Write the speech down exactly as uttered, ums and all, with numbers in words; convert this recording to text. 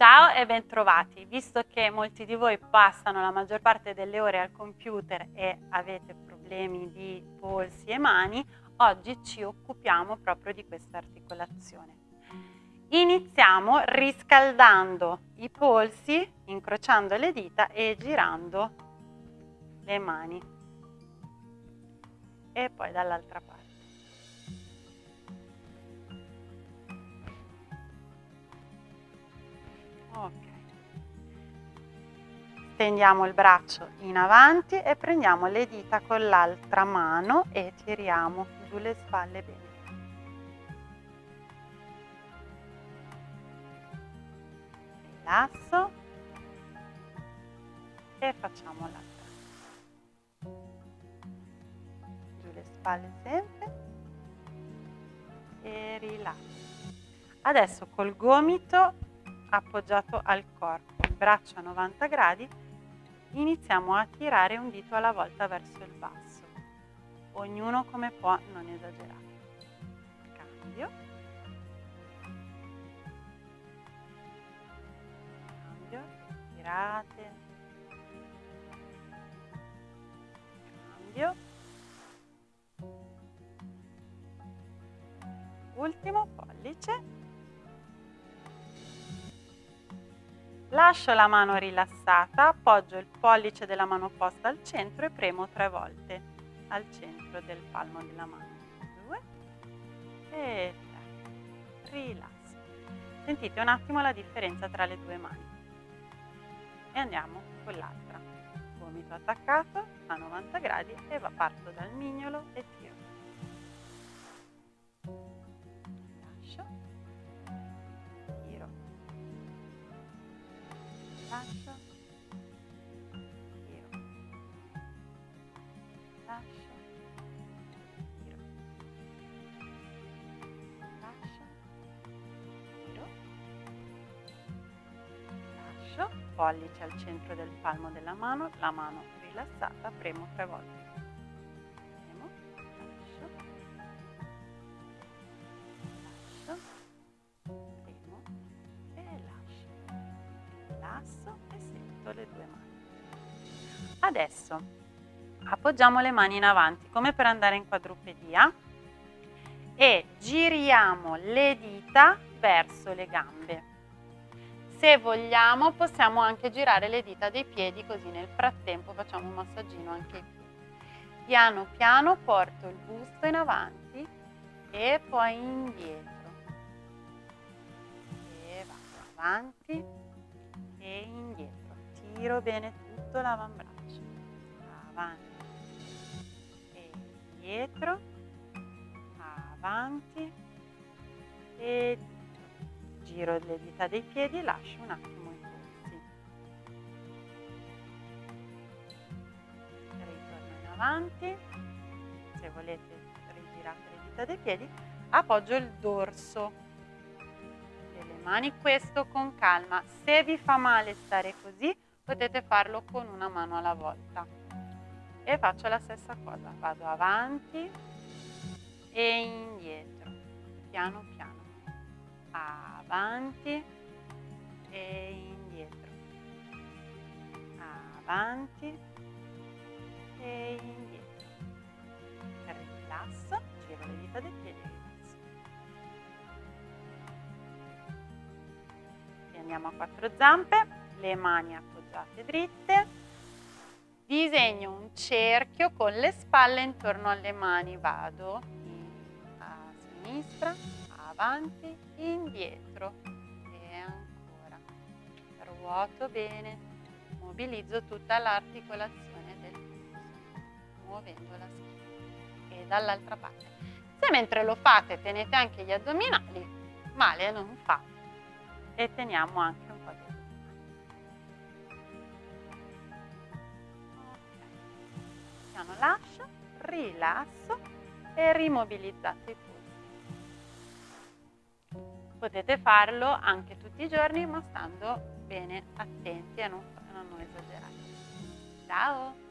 Ciao e bentrovati. Visto che molti di voi passano la maggior parte delle ore al computer e avete problemi di polsi e mani, oggi ci occupiamo proprio di questa articolazione. Iniziamo riscaldando i polsi, incrociando le dita e girando le mani. E poi dall'altra parte. Ok. Stendiamo il braccio in avanti e prendiamo le dita con l'altra mano e tiriamo giù le spalle bene. Rilasso e facciamo l'altra. Giù le spalle sempre e rilasso. Adesso col gomito appoggiato al corpo, il braccio a novanta gradi, iniziamo a tirare un dito alla volta verso il basso, ognuno come può, non esagerate. Cambio, cambio, respirate, cambio, ultimo pollice. Lascio la mano rilassata, appoggio il pollice della mano opposta al centro e premo tre volte al centro del palmo della mano. Due e tre. Rilasso. Sentite un attimo la differenza tra le due mani. E andiamo con l'altra. Gomito attaccato a novanta gradi e va, parto dal mignolo e tiro. Lascio. Tiro. Lascio, tiro, lascio, tiro, lascio, tiro, lascio, pollice al centro del palmo della mano, la mano rilassata, premo tre volte. Premo, lascio, lascio, premo e lascio. Rilasso e sento le due mani. Adesso appoggiamo le mani in avanti come per andare in quadrupedia e giriamo le dita verso le gambe. Se vogliamo possiamo anche girare le dita dei piedi, così nel frattempo facciamo un massaggino anche ai piedi. Piano piano porto il busto in avanti e poi indietro e vado avanti e indietro, tiro bene tutto l'avambraccio, avanti e indietro, avanti e dietro. Giro le dita dei piedi e lascio un attimo i polsi. Ritorno in avanti, se volete rigirate le dita dei piedi, appoggio il dorso delle mani, questo con calma. Se vi fa male stare così, potete farlo con una mano alla volta. E faccio la stessa cosa, vado avanti e indietro, piano piano, avanti e indietro, avanti e indietro. Rilasso, giro le dita dei piedi. Andiamo a quattro zampe, le mani appoggiate dritte, disegno un cerchio con le spalle intorno alle mani, vado a sinistra, avanti, indietro e ancora, ruoto bene, mobilizzo tutta l'articolazione del polso, muovendo la schiena e dall'altra parte. Se mentre lo fate tenete anche gli addominali, male non fa. E teniamo anche un po' di okay. Piano lascio, rilasso e rimobilizzate i polsi. Potete farlo anche tutti i giorni, ma stando bene attenti a non, a non esagerare. Ciao!